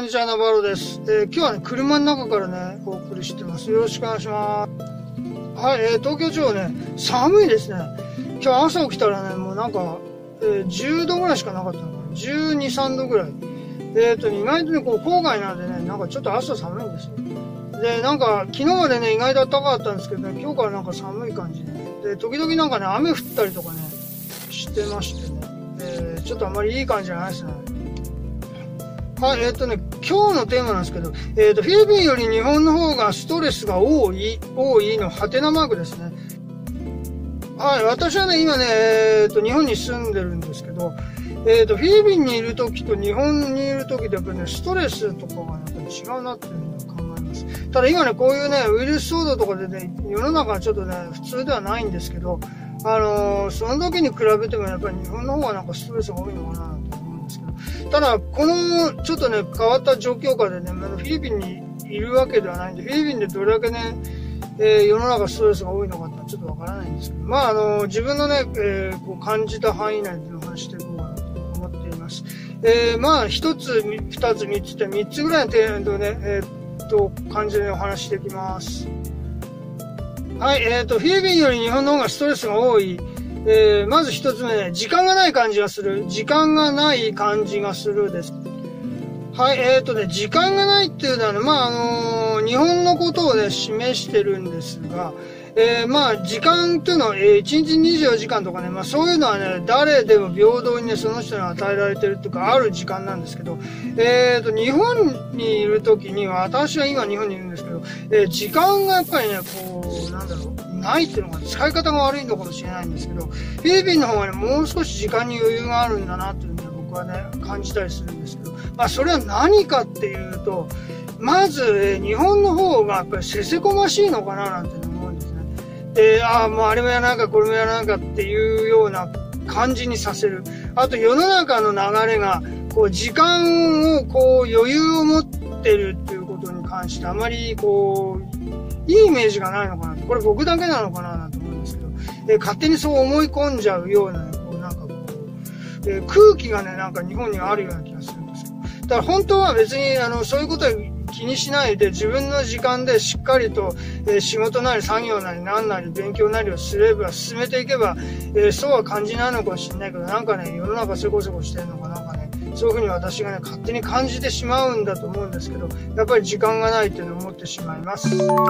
んにちは、ナバロです。今日はね、車の中からね、お送りしてます。よろしくお願いします。はい、東京地方ね、寒いですね。今日朝起きたらね、もうなんか、10度ぐらいしかなかったのかな。12、3度ぐらい。意外とね、こう、郊外なんでね、なんかちょっと朝寒いんですよ。で、なんか、昨日までね、意外と暖かかったんですけどね、今日からなんか寒い感じで。で、時々なんかね、雨降ったりとかね、してましてね。ちょっとあんまりいい感じじゃないですね。はい、今日のテーマなんですけど、フィリピンより日本の方がストレスが多いのハテナマークですね。はい、私はね、今ね、日本に住んでるんですけど、フィリピンにいる時と日本にいる時でやっぱりね、ストレスとかがやっぱり違うなっていうのを考えます。ただ今ね、こういうね、ウイルス騒動とかでね、世の中はちょっとね、普通ではないんですけど、その時に比べてもやっぱり日本の方がなんかストレスが多いのかなと思うんですけど、ただ、このちょっとね、変わった状況下でね、フィリピンにいるわけではないんで、フィリピンでどれだけね、世の中ストレスが多いのかってちょっとわからないんですけど、まあ、自分のね、こう感じた範囲内でお話していこうかなと思っています。まあ、一つ、二つ、三つって三つぐらいの程度ね、感じでお話していきます。はい、フィリピンより日本の方がストレスが多い。まず一つ目ね、時間がない感じがする。時間がない感じがするです。はい、時間がないっていうのはね、まあ、日本のことをね、示してるんですが、まあ、時間っていうのは、1日24時間とかね、まあ、そういうのはね、誰でも平等にね、その人に与えられてるっていうか、ある時間なんですけど、日本にいるときには、私は今日本にいるんですけど、時間がやっぱりね、こう、なんだろう、ないっていうのが、使い方が悪いのかもしれないんですけど、フィリピンの方がね、もう少し時間に余裕があるんだなっていうのを僕はね、感じたりするんですけど、まあ、それは何かっていうと、まず、日本の方がやっぱりせせこましいのかななんて思うんですね。もうあれもやらなきゃこれもやらなきゃっていうような感じにさせる。あと世の中の流れが、こう時間をこう余裕を持ってるっていうことに関してあまりこう、いいイメージがないのかなと。これ僕だけなのかななんて思うんですけど、勝手にそう思い込んじゃうような、こうなんかこう、空気がね、なんか日本にはあるような気がするんですけど。だから本当は別にそういうことは気にしないで自分の時間でしっかりと、仕事なり作業なり何なり勉強なりをすれば進めていけば、そうは感じないのかもしれないけど、なんかね、世の中せこせこしてるのかなんかね、そういうふうに私がね、勝手に感じてしまうんだと思うんですけど、やっぱり時間がないっていうのを思ってしまいます。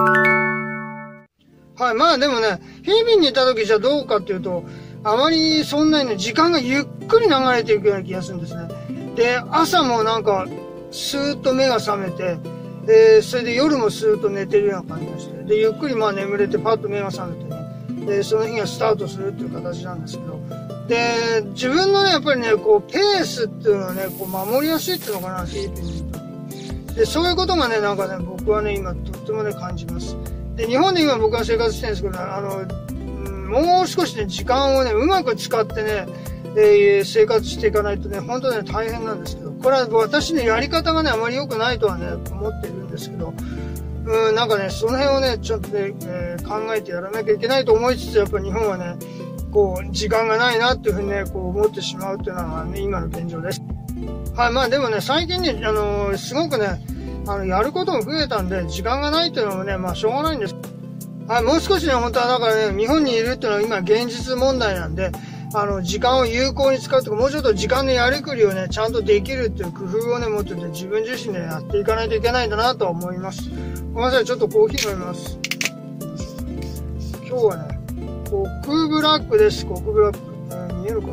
はい、まあでもね、フィリピンにいた時じゃどうかっていうと、あまりそんなにね、時間がゆっくり流れていくような気がするんですね。で、朝もなんか、スーッと目が覚めて、それで夜もスーッと寝てるような感じがして、で、ゆっくりまあ眠れてパッと目が覚めてね、で、その日がスタートするっていう形なんですけど、で、自分のね、やっぱりね、こう、ペースっていうのはね、こう、守りやすいっていうのかな、フィリピンにいると。で、そういうことがね、なんかね、僕はね、今、とってもね、感じます。で、日本で今僕は生活してるんですけど、もう少しね、時間をね、うまく使ってね、生活していかないとね、本当にね、大変なんですけど、これは私のやり方がね、あまり良くないとはね、思っているんですけど、なんかね、その辺をね、ちょっとね、考えてやらなきゃいけないと思いつつ、やっぱり日本はね、こう、時間がないなっていうふうにね、こう思ってしまうっていうのがね、今の現状です。はい、まあでもね、最近ね、すごくね、やることも増えたんで、時間がないっていうのもね、まあしょうがないんです。はい、もう少しね、本当はだからね、日本にいるっていうのは今現実問題なんで、時間を有効に使うとか、もうちょっと時間のやりくりをね、ちゃんとできるっていう工夫をね、もっとね、自分自身でやっていかないといけないんだなとは思います。ごめんなさい、ちょっとコーヒー飲みます。今日はね、コクブラックです、コクブラック。見えるかな？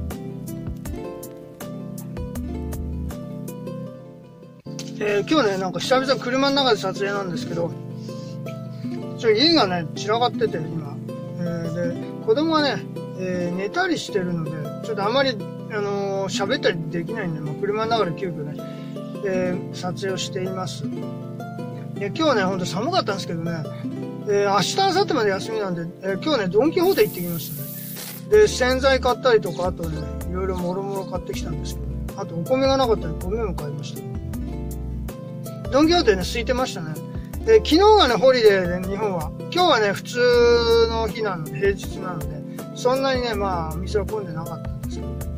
今日ね、なんか久々車の中で撮影なんですけど、家がね、散らかってて、今。で、子供がね、寝たりしてるので、ちょっとあまり、喋ったりできないんで、もう車の中で急遽ね、撮影をしています。で、今日はね、ほんと寒かったんですけどね、明日、明後日まで休みなんで、今日ね、ドンキホーテ行ってきましたね。で、洗剤買ったりとか、あとね、いろいろもろもろ買ってきたんですけど、あとお米がなかったんで、米も買いました。ドンキホーテね、空いてましたね。昨日がね、ホリデーで、日本は。今日はね、普通の日なので、平日なので、そんなにね、まあ、お店は混んでなかったんですけど、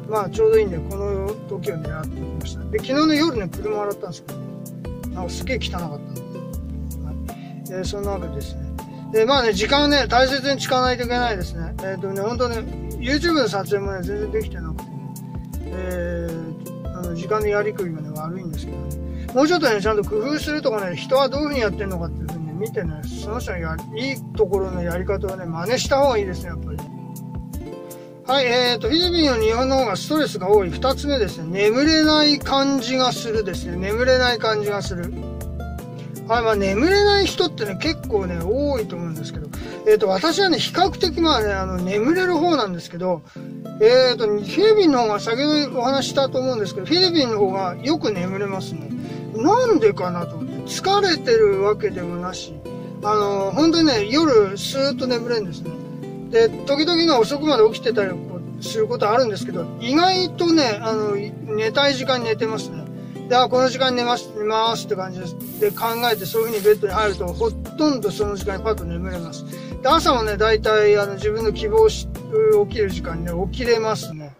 まあちょうどいいんで、この時を狙ってきました。で、昨日の夜ね、車洗ったんですけど、なんかすげえ汚かったの。はい。そんなわけですね。で、まあね、時間をね、大切に使わないといけないですね。本当ね、YouTube の撮影もね、全然できてなくてね、時間のやりくりがね、悪いんですけどね。もうちょっとね、ちゃんと工夫するとかね、人はどういう風にやってんのかっていう風にね、見てね、その人のいいところのやり方をね、真似した方がいいですね、やっぱり。はい、フィリピンより日本の方がストレスが多い。二つ目ですね。眠れない感じがするですね。眠れない感じがする。はい、まあ眠れない人ってね、結構ね、多いと思うんですけど、私はね、比較的まあね、眠れる方なんですけど、フィリピンの方が先ほどお話したと思うんですけど、フィリピンの方がよく眠れますね。なんでかなと思って。疲れてるわけでもなし、本当にね、夜スーッと眠れるんですね。で、時々が遅くまで起きてたりすることあるんですけど、意外とね、寝たい時間に寝てますね。で、この時間に寝ますって感じです。で、考えてそういう風にベッドに入ると、ほとんどその時間にパッと眠れます。で、朝もね、大体、自分の希望して起きる時間にね、起きれますね。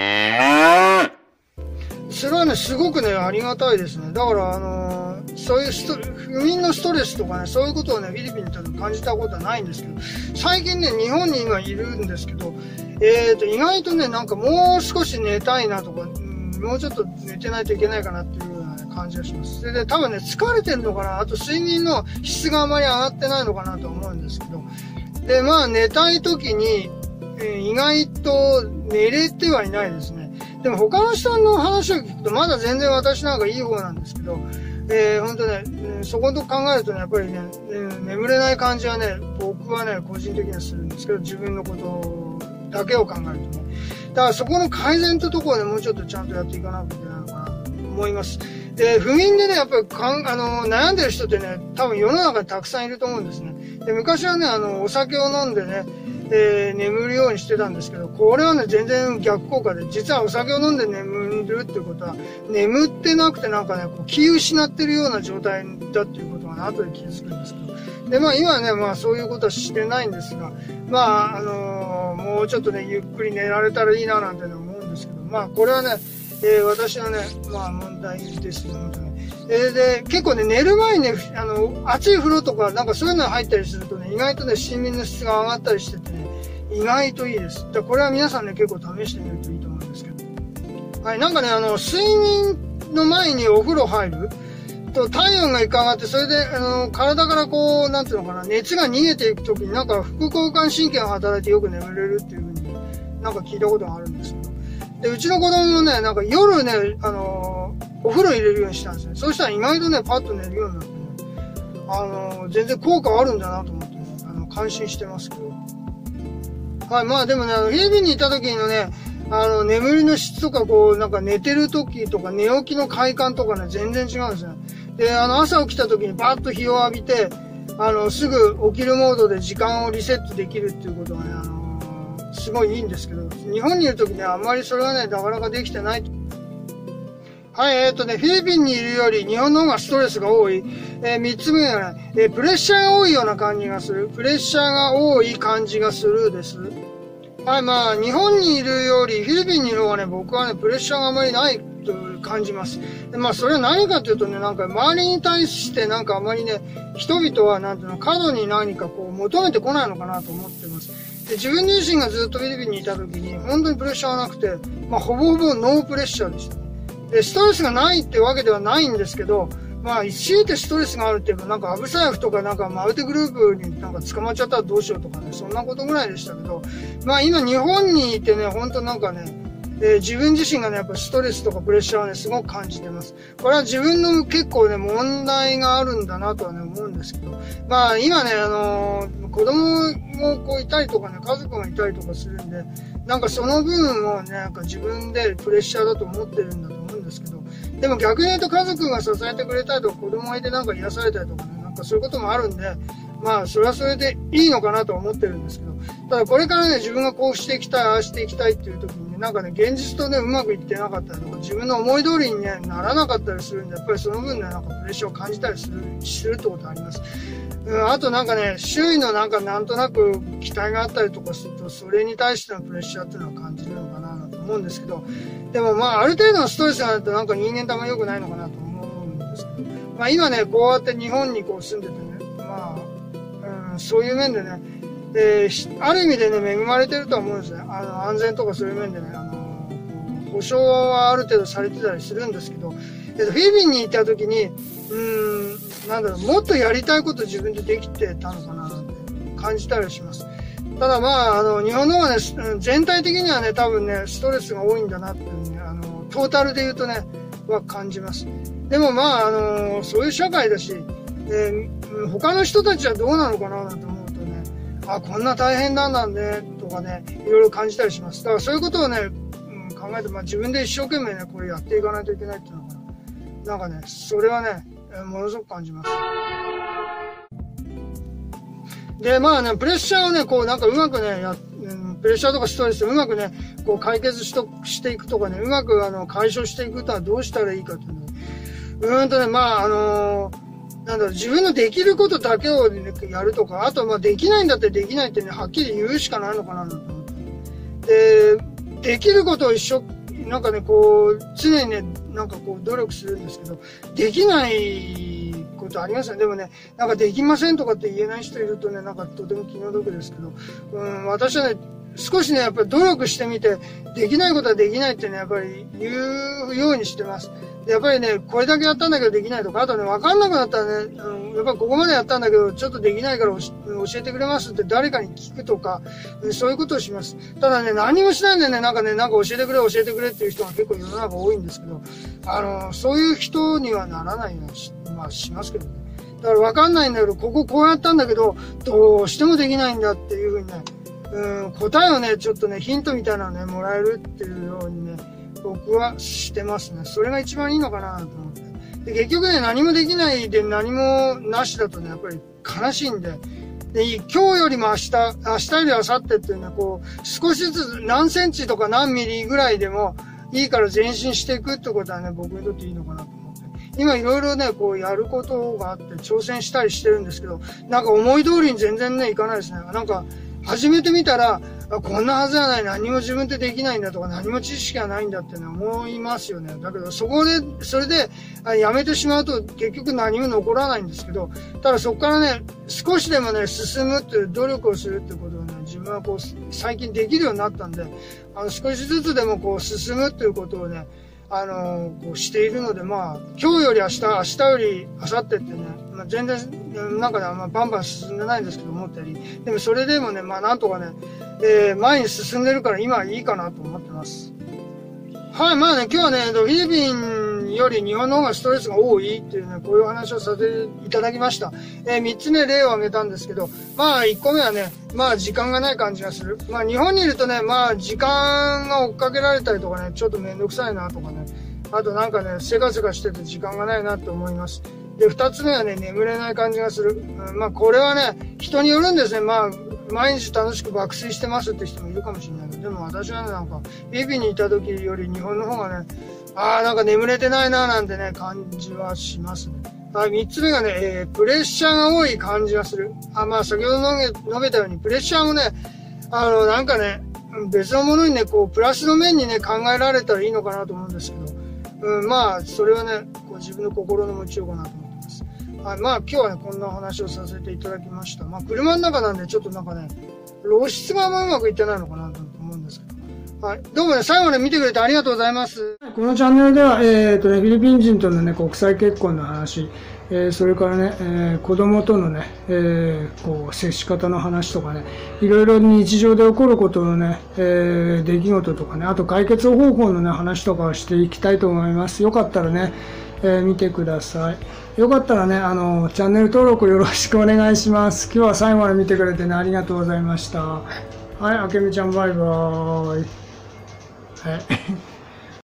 それはね、すごくね、ありがたいですね。だから、そういう不眠のストレスとかね、そういうことをね、フィリピンに行った時感じたことはないんですけど、最近ね、日本に今いるんですけど、意外とね、なんかもう少し寝たいなとか、もうちょっと寝てないといけないかなっていうような、ね、感じがします。それで多分ね、疲れてるのかな、あと睡眠の質があまり上がってないのかなと思うんですけど、で、まあ寝たい時に、意外と寝れてはいないですね。でも他の人の話を聞くとまだ全然私なんかいい方なんですけど、本当ね、そこと考えるとね、やっぱりね、眠れない感じはね、僕はね、個人的にはするんですけど、自分のことだけを考えるとね。だからそこの改善というところはね、もうちょっとちゃんとやっていかなきゃいけないのかなと思います。で、不眠でね、やっぱり悩んでる人ってね、多分世の中にたくさんいると思うんですね。で、昔はね、お酒を飲んでね、眠るようにしてたんですけど、これはね、全然逆効果で、実はお酒を飲んで眠るっていうことは、眠ってなくてなんかね、気を失ってるような状態だっていうことがね、後で気づくんですけど。で、まあ今はね、まあそういうことはしてないんですが、まあ、もうちょっとね、ゆっくり寝られたらいいななんてね、思うんですけど、まあこれはね、私のね、まあ問題ですね、本当に。で、結構ね、寝る前にね、熱い風呂とか、なんかそういうの入ったりするとね、意外とね、睡眠の質が上がったりしててね、意外といいです。これは皆さんね、結構試してみるといいと思うんですけど。はい、なんかね、睡眠の前にお風呂入ると、体温が一回上がって、それで、体からこう、なんていうのかな、熱が逃げていくときに、なんか副交感神経が働いてよく眠れるっていう風に、なんか聞いたことがあるんですけど。で、うちの子供もね、なんか夜ね、お風呂入れるようにしたんですね。そうしたら意外とね、パッと寝るようになってね、全然効果あるんだなと思ってね、感心してますけど。はい、まあでもね、フィリピンにいた時のね、眠りの質とか、こう、なんか寝てる時とか、寝起きの快感とかね、全然違うんですね。で、朝起きた時にバーッと日を浴びて、すぐ起きるモードで時間をリセットできるっていうことがね、すごいいいんですけど、日本にいる時ね、あんまりそれはね、なかなかできてない。はい、フィリピンにいるより日本の方がストレスが多い。三つ目がね、プレッシャーが多いような感じがする。プレッシャーが多い感じがするです。はい、まあ、日本にいるよりフィリピンにいる方がね、僕はね、プレッシャーがあまりないと感じます。で、まあ、それは何かというとね、なんか周りに対してなんかあまりね、人々はなんていうの、過度に何かこう求めてこないのかなと思ってます。で、自分自身がずっとフィリピンにいた時に、本当にプレッシャーはなくて、まあ、ほぼほぼノープレッシャーでしたね。で、ストレスがないってわけではないんですけど、まあ、強いてストレスがあるって言えば、なんか、アブサヤフとか、なんか、マウテグループになんか捕まっちゃったらどうしようとかね、そんなことぐらいでしたけど、まあ、今、日本にいてね、ほんとなんかね、自分自身がね、やっぱストレスとかプレッシャーをね、すごく感じてます。これは自分の結構ね、問題があるんだなとはね、思うんですけど、まあ、今ね、子供もこういたりとかね、家族がいたりとかするんで、なんかその分をね、なんか自分でプレッシャーだと思ってるんだと思うんですけど、でも逆に言うと家族が支えてくれたりとか、子供がいてなんか癒されたりとかね、なんかそういうこともあるんで、まあ、それはそれでいいのかなとは思ってるんですけど、ただこれからね、自分がこうしていきたい、ああしていきたいっていう時にね、なんかね、現実とね、うまくいってなかったりとか、自分の思い通りにね、ならなかったりするんで、やっぱりその分ね、なんかプレッシャーを感じたりするってことがあります。あとなんかね、周囲のなんとなく期待があったりとかすると、それに対してのプレッシャーっていうのは感じるのかなと思うんですけど、でもまあ、ある程度のストレスがあるとなんか人間とあんま良くないのかなと思うんですけど、まあ今ね、こうやって日本にこう住んでてね、まあ、そういう面でね、ある意味でね、恵まれてるとは思うんですね。安全とかそういう面でね、保証はある程度されてたりするんですけど、フィリピンにいた時に、なんだろう、もっとやりたいこと自分でできてたのかななんて感じたりします。ただまあ、日本の方がね、全体的にはね、多分ね、ストレスが多いんだなっていうね、トータルで言うとね、は感じます。でもまあ、そういう社会だし、他の人たちはどうなのかななんて思うとね、こんな大変なんだね、とかね、いろいろ感じたりします。だからそういうことをね、考えて、まあ自分で一生懸命ね、これやっていかないといけないっていうのかな。なんかね、それはね、ものすごく感じます。で、まあね、プレッシャーをね、こうなんかうまくね、プレッシャーとかストレスをうまくね、こう解決していくとかね、うまく解消していくとはどうしたらいいかっていうのね、まあなんだろう、自分のできることだけを、ね、やるとか、あとまあできないんだってできないってね、はっきり言うしかないのかなと思って。で、できることをなんかね、こう、常にね、なんかこう努力するんですけど、できないことありますよね。でもね、なんかできませんとかって言えない人いるとね、なんかとても気の毒ですけど、私はね、少しね、やっぱり努力してみて、できないことはできないってね、やっぱり言うようにしてます。でやっぱりね、これだけやったんだけどできないとか、あとね、わかんなくなったらね、やっぱりここまでやったんだけど、ちょっとできないから教えてくれますって誰かに聞くとか、そういうことをします。ただね、何もしないでね、なんか教えてくれっていう人が結構世の中多いんですけど、そういう人にはならないようにまあしますけどね。だからわかんないんだけど、こうやったんだけど、どうしてもできないんだっていうふうにね、答えをね、ちょっとね、ヒントみたいなのね、もらえるっていうようにね、僕はしてますね。それが一番いいのかなと思って。で、結局ね、何もできないで何もなしだとね、やっぱり悲しいんで、で、今日よりも明日より明後日っていうのは、こう、少しずつ何センチとか何ミリぐらいでもいいから前進していくってことはね、僕にとっていいのかなと思って。今いろいろね、こうやることがあって挑戦したりしてるんですけど、なんか思い通りに全然ね、いかないですね。なんか、始めてみたら、こんなはずはない、何も自分でできないんだとか、何も知識がないんだってね、思いますよね。だけど、それで、やめてしまうと、結局何も残らないんですけど、ただそこからね、少しでもね、進むっていう努力をするってことをね、自分はこう、最近できるようになったんで、少しずつでもこう、進むっていうことをね、こうしているので、まあ、今日より明日より明後日ってね、まあ、全然、なんかね、バンバン進んでないんですけど、思ったより。でもそれでもね、まあなんとかね、前に進んでるから今はいいかなと思ってます。はい、まあね、今日はね、フィリピンより日本の方がストレスが多いっていうね、こういう話をさせていただきました。3つ目例を挙げたんですけど、まあ1個目はね、まあ時間がない感じがする。まあ日本にいるとね、まあ時間が追っかけられたりとかね、ちょっとめんどくさいなとかね、あとなんかね、せかせかしてて時間がないなって思います。で、2つ目はね、眠れない感じがする。まあこれはね、人によるんですね。まあ、毎日楽しく爆睡してますって人もいるかもしれないけど、でも私はね、なんか、フィリピンにいた時より日本の方がね、なんか眠れてないななんてね、感じはしますね。3つ目がね、プレッシャーが多い感じがする。まあ先ほど述べたように、プレッシャーもね、なんかね、別のものにね、こう、プラスの面にね、考えられたらいいのかなと思うんですけど、まあ、それはね、こう自分の心の持ちようかなと思ってます。まあ今日はね、こんなお話をさせていただきました。まあ車の中なんでちょっとなんかね、露出がうまくいってないのかなと思うんですけど。はい。どうもね、最後まで見てくれてありがとうございます。このチャンネルでは、フィリピン人とのね、国際結婚の話、それからね、子供とのね、こう、接し方の話とかね、いろいろ日常で起こることのね、出来事とかね、あと解決方法のね、話とかをしていきたいと思います。よかったらね、見てください。よかったらね、チャンネル登録よろしくお願いします。今日は最後まで見てくれてね、ありがとうございました。はい、あけみちゃんバイバーイ。はい。